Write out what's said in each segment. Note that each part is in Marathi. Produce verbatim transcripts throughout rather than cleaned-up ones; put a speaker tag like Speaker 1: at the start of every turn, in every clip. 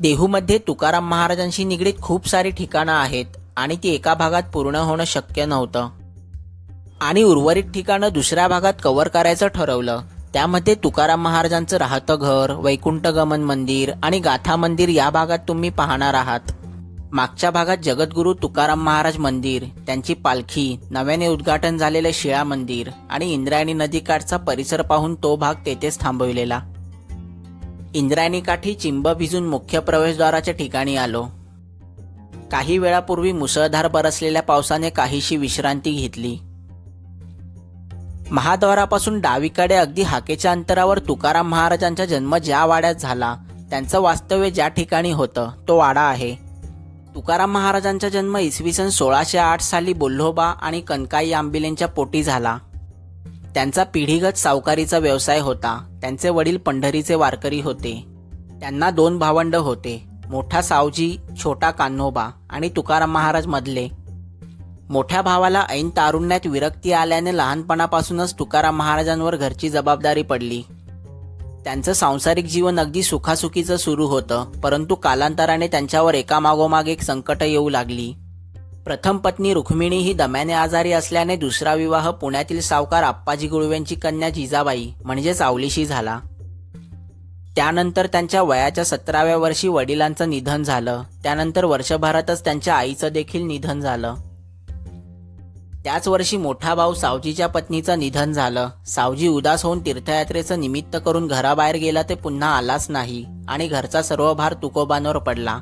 Speaker 1: देहूमध्ये तुकाराम महाराजांशी निगडीत खूप सारी ठिकाणं आहेत आणि ती एका भागात पूर्ण होणं शक्य नव्हतं आणि उर्वरित ठिकाणं दुसऱ्या भागात कव्हर करायचं ठरवलं। त्यामध्ये तुकाराम महाराजांचं राहतं घर, वैकुंठगमन मंदिर आणि गाथा मंदिर या भागात तुम्ही पाहणार आहात। मागच्या भागात जगद्गुरू तुकाराम महाराज मंदिर, त्यांची पालखी, नव्याने उद्घाटन झालेले शिळा मंदिर आणि इंद्रायणी नदीकाठचा परिसर पाहून तो भाग तेथेच थांबविलेला। इंद्रायणी काठी चिंब भिजून मुख्य प्रवेशद्वाराच्या ठिकाणी आलो। काही वेळापूर्वी मुसळधार बरसलेल्या पावसाने काहीशी विश्रांती घेतली। महाद्वारापासून डावीकडे अगदी हाकेच्या अंतरावर तुकाराम महाराजांचा जन्म ज्या वाड्यात झाला, त्यांचं वास्तव्य ज्या ठिकाणी होतं तो वाडा आहे। तुकाराम महाराजांचा जन्म इसवी सन सोळाशे आठ साली बोल्होबा आणि कनकाई आंबिलेंच्या पोटी झाला। त्यांचा पिढीगत सावकारीचा व्यवसाय होता। त्यांचे वडील पंढरीचे वारकरी होते। त्यांना दोन भावंड होते, मोठा सावजी, छोटा कान्होबा आणि तुकाराम महाराज मधले। मोठ्या भावाला ऐन तारुण्यात विरक्ती आल्याने लहानपणापासूनच तुकाराम महाराजांवर घरची जबाबदारी पडली। त्यांचं सांसारिक जीवन अगदी सुखासुखीचं सुरू होतं, परंतु कालांतराने त्यांच्यावर एकामागोमाग एक संकट येऊ लागली। प्रथम पत्नी रुक्मिणी ही दम्याने आजारी असल्याने दुसरा विवाह पुण्यातील सावकार आप्पाजी गुळवेंची कन्या जिजाबाई म्हणजेच आवलीशी झाला। त्यानंतर त्यांच्या वयाच्या सतराव्या वर्षी वडिलांचं निधन झालं। त्यानंतर वर्षभरातच त्यांच्या आईचं देखील निधन झालं। त्याच वर्षी मोठा भाऊ सावजीच्या पत्नीचं निधन झालं। सावजी उदास होऊन तीर्थयात्रेचं निमित्त करून घराबाहेर गेला ते पुन्हा आलाच नाही आणि घरचा सर्व भार तुकोबांवर पडला।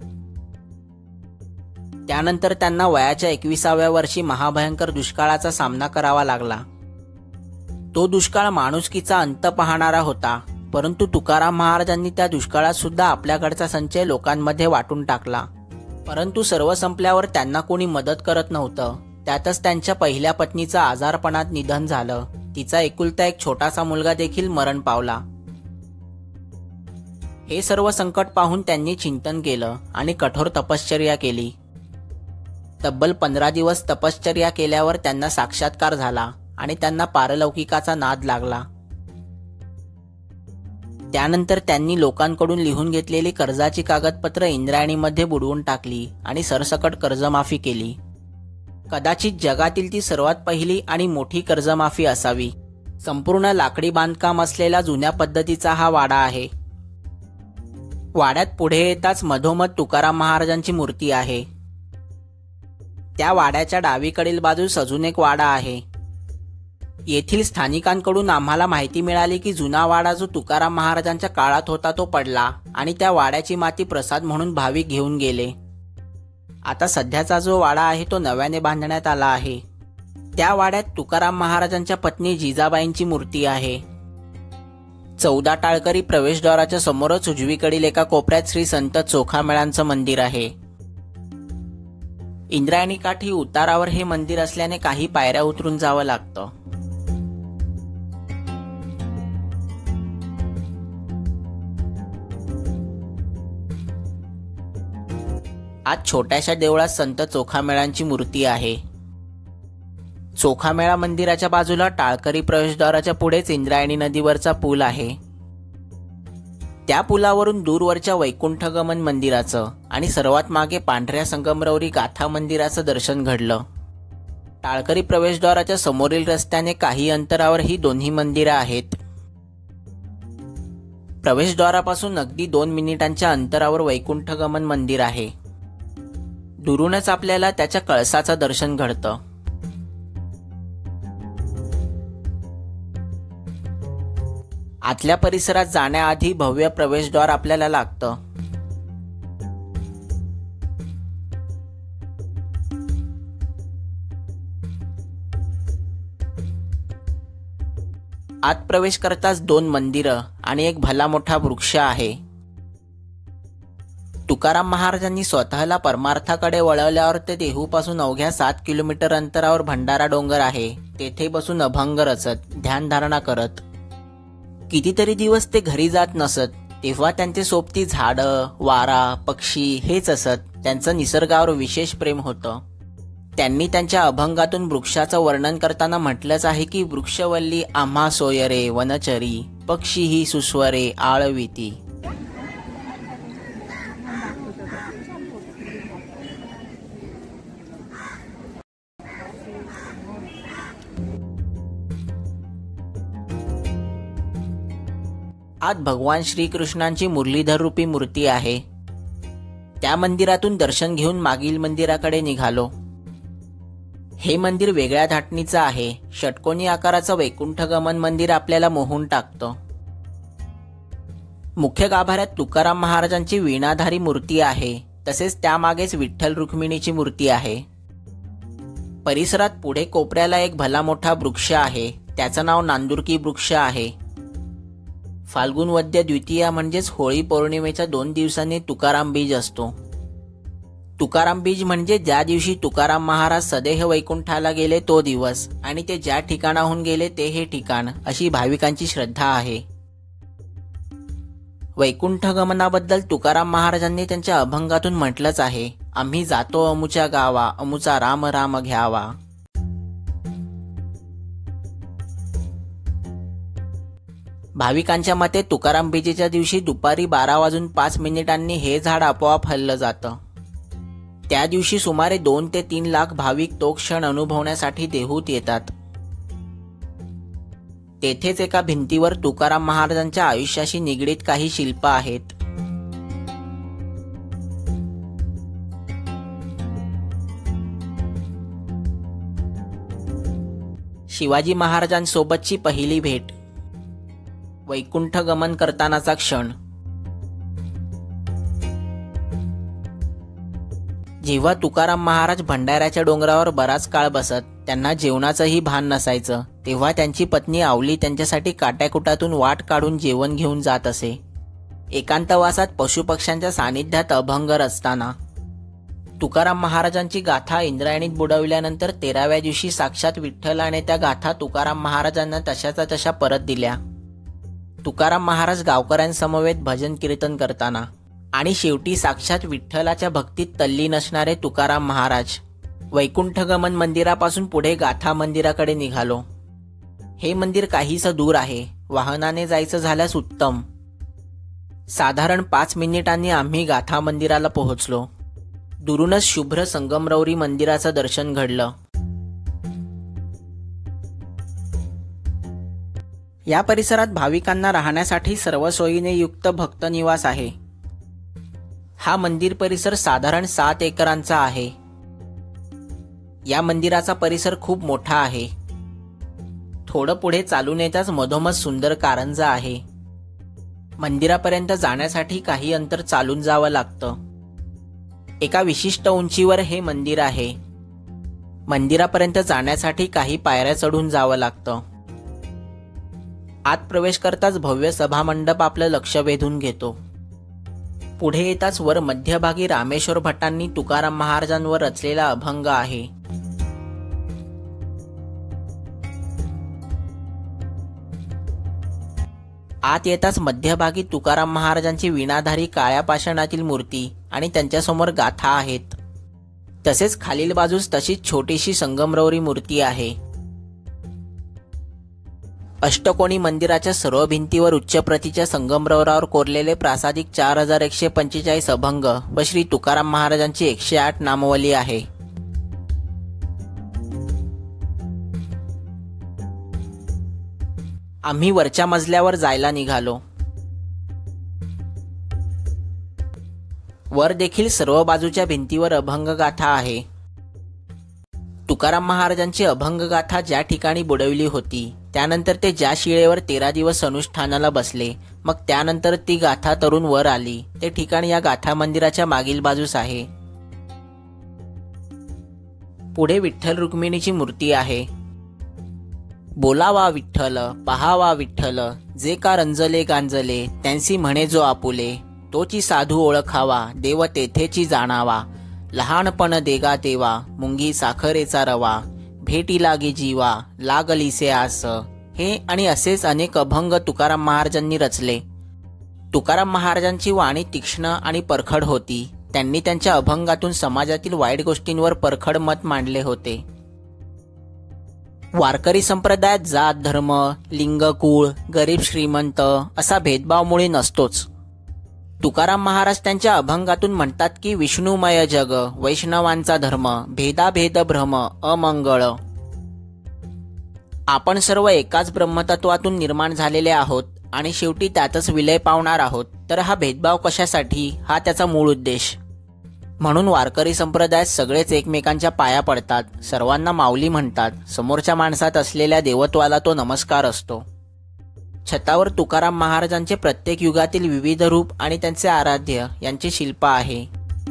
Speaker 1: त्यानंतर त्यांना वयाच्या एकविसाव्या वर्षी महाभयंकर दुष्काळाचा सामना करावा लागला। तो दुष्काळ माणुसकीचा अंत पाहणारा होता, परंतु तुकाराम महाराजांनी त्या दुष्काळात सुद्धा आपल्याकडचा संचय लोकांमध्ये वाटून टाकला। परंतु सर्व संपल्यावर त्यांना कोणी मदत करत नव्हतं। त्यातच त्यांच्या पहिल्या पत्नीचं आजारपणात निधन झालं। तिचा एकुलता एक छोटासा मुलगा देखील मरण पावला। हे सर्व संकट पाहून त्यांनी चिंतन केलं आणि कठोर तपश्चर्या केली। तब्बल पंधरा दिवस तपश्चर्या केल्यावर त्यांना साक्षात्कार झाला आणि त्यांना पारलौकिकाचा नाद लागला। त्यानंतर त्यांनी लोकांकडून लिहून घेतलेली कर्जाची कागदपत्र इंद्रायणीमध्ये बुडवून टाकली आणि सरसकट कर्जमाफी केली। कदाचित जगातील ती सर्वात पहिली आणि मोठी कर्जमाफी असावी। संपूर्ण लाकडी बांधकाम असलेला जुन्या पद्धतीचा हा वाडा आहे। वाड्यात पुढे येताच मधोमध तुकाराम महाराजांची मूर्ती आहे। त्या वाड्याच्या डावीकडील बाजूस अजून एक वाडा आहे। येथील स्थानिकांकडून आम्हाला माहिती मिळाली की जुना वाडा जो तुकाराम महाराजांच्या काळात होता तो पडला आणि त्या वाड्याची माती प्रसाद म्हणून भाविक घेऊन गेले। आता सध्याचा जो वाडा आहे तो नव्याने बांधण्यात आला आहे। त्या वाड्यात तुकाराम महाराजांच्या पत्नी जिजाबाईंची मूर्ती आहे। चौदा टाळकरी प्रवेशद्वाराच्या समोरच उजवीकडील एका कोपऱ्यात श्री संत चोखामेळांचं मंदिर आहे। इंद्रायणी काठी उतारावर हे मंदिर असल्याने काही पायऱ्या उतरून जावं लागतं। आज छोट्याशा देवळात संत चोखामेळांची मूर्ती आहे। चोखामेळा मंदिराच्या बाजूला टाळकरी प्रवेशद्वाराच्या पुढेच इंद्रायणी नदीवरचा पूल आहे। त्या पुलावरून दूरवरच्या वैकुंठगमन मंदिराचं आणि सर्वात मागे पांढऱ्या संगमरवरी गाथा मंदिराचं दर्शन घडलं। टाळकरी प्रवेशद्वाराच्या समोरील रस्त्याने काही अंतरावर ही दोन्ही मंदिरं आहेत। प्रवेशद्वारापासून अगदी दोन मिनिटांच्या अंतरावर वैकुंठगमन मंदिर आहे। दुरूनच आपल्याला त्याच्या कळसाचं दर्शन घडतं। आतल्या परिसरात जाण्याआधी भव्य प्रवेशद्वार आपल्याला लागतं। आत प्रवेश करताच दोन मंदिरं आणि एक भला मोठा वृक्ष आहे। तुकाराम महाराजांनी स्वतःला परमार्थाकडे वळवल्यावर ते देहूपासून अवघ्या सात किलोमीटर अंतरावर भंडारा डोंगर आहे। तेथे बसून अभंग रचत, ध्यानधारणा करत कितीतरी दिवस ते घरी जात नसत। तेव्हा त्यांचे सोबती झाडं, वारा, पक्षी हेच असत। त्यांचं निसर्गावर विशेष प्रेम होतं। त्यांनी त्यांच्या अभंगातून वृक्षाचं वर्णन करताना म्हटलंच आहे की वृक्षवल्ली आम्हा सोयरे वनचरी, पक्षी ही सुस्वरे आळविती। आत भगवान श्रीकृष्णांची मुरलीधर रूपी मूर्ती आहे. त्या मंदिरातून दर्शन घेऊन मागील मंदिराकडे निघालो. हे मंदिर वेगळ्या धाटणीचं आहे. षटकोनी आकाराचं वैकुंठगमन मंदिर आपल्याला मोहून टाकतं. मुख्य गाभाऱ्यात तुकाराम महाराजांची वीणाधारी मूर्ती आहे. तसेच त्यामागेच विठ्ठल रुक्मिणीची मूर्ती आहे. परिसरात पुढे कोपऱ्याला एक भला मोठा वृक्ष आहे. त्याचं नाव नांदुरकी वृक्ष आहे. फाल्गुन वद्य द्वितीया म्हणजेच होळी पौर्णिमेच्या दोन दिवसांनी तुकाराम बीज असतो. तुकाराम बीज म्हणजे ज्या दिवशी तुकाराम महाराज सदेह वैकुंठाला गेले तो दिवस, आणि ते ज्या ठिकाणाहून गेले ते हे ठिकाण, अशी भाविकांची श्रद्धा आहे. वैकुंठ गमनाबद्दल तुकाराम महाराजांनी त्यांच्या अभंगातून म्हटलंच आहे, आम्ही जातो अमुच्या गावा, अमुचा राम राम घ्यावा. भाविकांच्या मते तुकाराम बीजेच्या दिवशी दुपारी बारा वाजून पाच मिनिटांनी हे झाड आपोआप हललं जातं. त्या दिवशी सुमारे दोन ते तीन लाख भाविक तो क्षण अनुभवण्यासाठी देहूत येतात. तेथेच एका भिंतीवर तुकाराम महाराजांच्या आयुष्याशी निगडीत काही शिल्प आहेत. शिवाजी महाराजांसोबतची पहिली भेट, वैकुंठ गमन करतानाचा क्षण. जेव्हा तुकाराम महाराज भंडाऱ्याच्या डोंगरावर बराच काळ बसत, त्यांना जेवणाचंही भान नसायचं, तेव्हा त्यांची पत्नी आवली त्यांच्यासाठी काट्याकुटातून वाट काढून जेवण घेऊन जात असे. एकांतवासात पशुपक्ष्यांच्या सानिध्यात अभंग रचताना तुकाराम महाराजांची गाथा इंद्रायणीत बुडवल्यानंतर तेराव्या दिवशी साक्षात विठ्ठलाने त्या गाथा तुकाराम महाराजांना तशाचा तशा परत दिल्या. तुकाराम महाराज गावकऱ्यांसमवेत भजन कीर्तन करताना आणि शेवटी साक्षात विठ्ठलाच्या भक्तीत तल्लीन असणारे तुकाराम महाराज वैकुंठगमन मंदिरापासून पुढे गाथा मंदिराकडे निघालो. हे मंदिर काहीसं दूर आहे. वाहनाने जायचं झाल्यास उत्तम. साधारण पाच मिनिटांनी आम्ही गाथा मंदिराला पोहोचलो. दुरूनच शुभ्र संगमरवरी मंदिराचं दर्शन घडलं. या परिसरात भाविकांना राहण्यासाठी सर्व सोयीने युक्त भक्त निवास आहे. हा मंदिर परिसर साधारण सात एकरांचा आहे. या मंदिराचा परिसर खूप मोठा आहे. थोडं पुढे चालून येताच मधोमध सुंदर कारंजा आहे. मंदिरापर्यंत जाण्यासाठी काही अंतर चालून जावं लागतं. एका विशिष्ट उंचीवर हे मंदिर आहे. मंदिरापर्यंत जाण्यासाठी काही पायऱ्या चढून जावं लागतं. आत प्रवेश करताच भव्य सभामंडप आपलं लक्ष वेधून घेतो. पुढे येताच वर मध्यभागी रामेश्वर भट्टांनी तुकाराम महाराजांवर रचलेला अभंग आहे. आत येताच मध्यभागी तुकाराम महाराजांची वीणाधारी काळ्या पाषाणातील मूर्ती आणि त्यांच्यासमोर गाथा आहेत. तसेच खालील बाजूस तशीच छोटीशी संगमरवरी मूर्ती आहे. अष्टकोनी मंदिराच्या सर्व भिंतीवर उच्च प्रतीच्या संगमरवरावर कोरलेले प्रासादिक चार हजार एकशे पंचेचाळीस अभंग व श्री तुकाराम महाराजांची एकशे आठ नामवली आहे. आम्ही वरच्या मजल्यावर जायला निघालो. वर देखील सर्व बाजूच्या भिंतीवर अभंग गाथा आहे. तुकाराम महाराजांची अभंग गाथा ज्या ठिकाणी बुडवली होती, त्यानंतर ते ज्या शिळेवर तेरा दिवस अनुष्ठानाला बसले, मग त्यानंतर ती गाथा तरुण वर आली, ते ठिकाण या गाथा मंदिराच्या मागील बाजूस आहे. पुढे विठ्ठल रुक्मिणीची मूर्ती आहे. बोलावा विठ्ठल, पहावा विठ्ठल, जे का रंजले गांजले, त्यांसी म्हणे जो आपुले, तोची साधू ओळखावा, देव तेथेची जाणावा, लहानपण देगा तेवा, मुंगी साखरेचा रवा, भेटी लागे जीवा, लागलीसे आस. हे आणि असेच अनेक अभंग तुकाराम महाराजांनी रचले. तुकाराम महाराजांची वाणी तीक्ष्ण आणि परखड होती. त्यांनी त्यांच्या अभंगातून समाजातील वाईट गोष्टींवर परखड मत मांडले होते. वारकरी संप्रदायात जात धर्म, लिंग, कुळ, गरीब श्रीमंत असा भेदभाव मुळी नसतोच. तुकाराम महाराज त्यांच्या अभंगातून म्हणतात की विष्णुमय जग, वैष्णवांचा धर्म, भेदाभेद भ्रम, अमंगळ. आपण सर्व एकाच ब्रह्मतत्वातून निर्माण झालेले आहोत आणि शेवटी त्यातच विलय पावणार आहोत, तर हा भेदभाव कशासाठी, हा त्याचा मूळ उद्देश. म्हणून वारकरी संप्रदायात सगळेच एकमेकांच्या पाया पडतात, सर्वांना माऊली म्हणतात. समोरच्या माणसात असलेल्या देवत्वाला तो नमस्कार असतो. छतावर तुकाराम महाराजांचे प्रत्येक युगातील विविध रूप आणि त्यांचे आराध्य यांचे शिल्प आहे.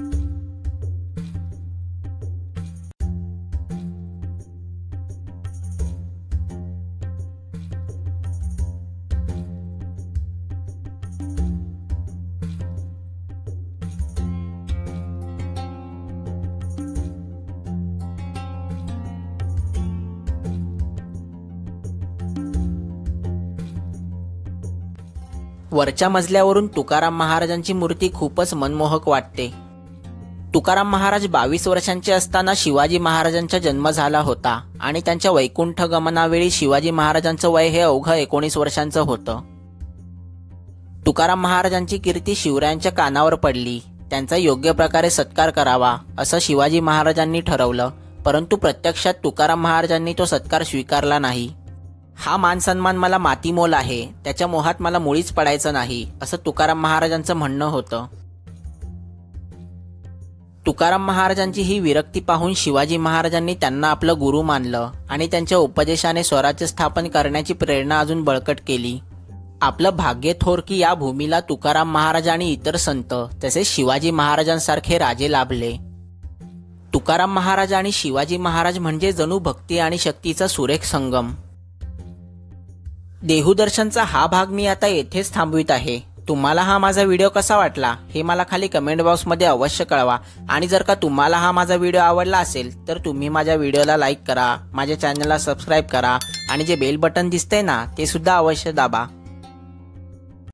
Speaker 1: वरच्या मजल्यावरून तुकाराम महाराजांची मूर्ती खूपच मनमोहक वाटते. तुकाराम महाराज बावीस वर्षांचे असताना शिवाजी महाराजांचा जन्म झाला होता आणि त्यांच्या वैकुंठ गमनावेळी शिवाजी महाराजांचं वय हे अवघं एकोणीस वर्षांचं होतं. तुकाराम महाराजांची कीर्ती शिवरायांच्या कानावर पडली. त्यांचा योग्य प्रकारे सत्कार करावा असं शिवाजी महाराजांनी ठरवलं, परंतु प्रत्यक्षात तुकाराम महाराजांनी तो सत्कार स्वीकारला नाही. हा मान सन्मान मला मातीमोल आहे, त्याच्या मोहात मला मुळीच पडायचं नाही, असं तुकाराम महाराजांचं म्हणणं होतं. तुकाराम महाराजांची ही विरक्ती पाहून शिवाजी महाराजांनी त्यांना आपलं गुरु मानलं आणि त्यांच्या उपदेशाने स्वराज्य स्थापन करण्याची प्रेरणा अजून बळकट केली. आपलं भाग्य थोर की या भूमीला तुकाराम महाराज आणि इतर संत तसेच शिवाजी महाराजांसारखे राजे लाभले. तुकाराम महाराज आणि शिवाजी महाराज म्हणजे जणू भक्ती आणि शक्तीचा सुरेख संगम. देहूदर्शनचा हा भाग मी आता येथेच थांबवित आहे. तुम्हाला हा माझा व्हिडिओ कसा वाटला हे मला खाली कमेंट बॉक्समध्ये अवश्य कळवा. आणि जर का तुम्हाला हा माझा व्हिडिओ आवडला असेल तर तुम्ही माझ्या व्हिडिओला लाईक करा, माझ्या चॅनलला सबस्क्राईब करा आणि जे बेल बटन दिसतंय ना ते सुद्धा अवश्य दाबा.